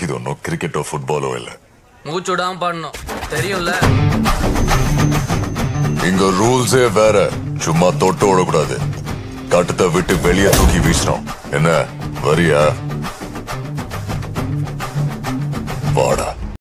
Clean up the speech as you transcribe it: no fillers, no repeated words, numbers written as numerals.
இது ஒன்றும் கிரிக்கெட்டோ ஃபுட்பாலோ இல்ல. மூச்சுடாம பாடணும் தெரியும்ல. இங்க ரூல்ஸே வேற. சும்மா தொட்டு ஓடக்கூடாது. கட்டத்தை விட்டு வெளியே தூக்கி வீசணும். என்ன வரியா? வாடா.